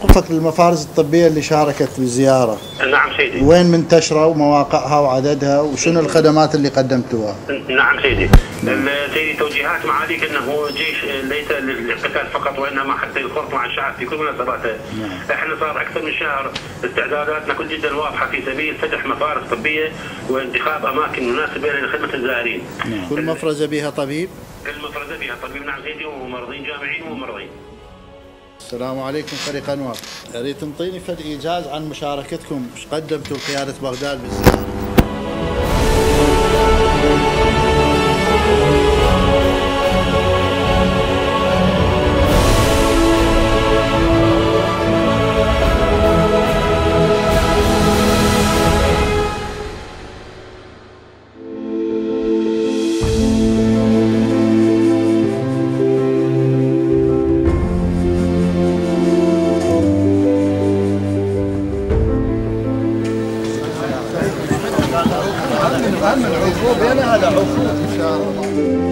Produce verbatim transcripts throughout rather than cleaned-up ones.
وفق للمفارس الطبية اللي شاركت بالزيارة. نعم سيدي. وين منتشرة ومواقعها وعددها وشنو الخدمات اللي قدمتوها؟ نعم سيدي. سيدي توجيهات معاليك انه جيش ليس للقتال فقط وانما حتى الخلط مع الشعب في كل مناسباته. نعم. احنا صار اكثر من شهر استعداداتنا كل جدا واضحه في سبيل فتح مفارس طبيه وانتخاب اماكن مناسبه لخدمه الزائرين. نعم. كل مفرزه بها طبيب؟ كل مفرزه بها طبيب نعم سيدي وممرضين جامعيين وممرضين. السلام عليكم فريق انوار، اريد تنطيني فد ايجاز عن مشاركتكم ايش قدمتوا لقياده بغداد بالزياره؟ أهم العقوب هنا هذا عقوب إن شاء الله.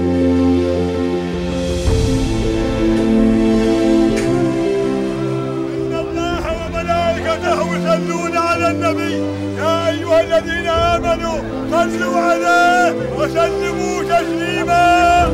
إن الله وملائكته يصلون على النبي يا أيها الذين آمنوا صلوا عليه وسلموا تسليما.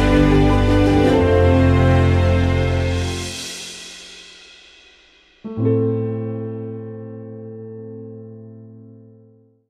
thank you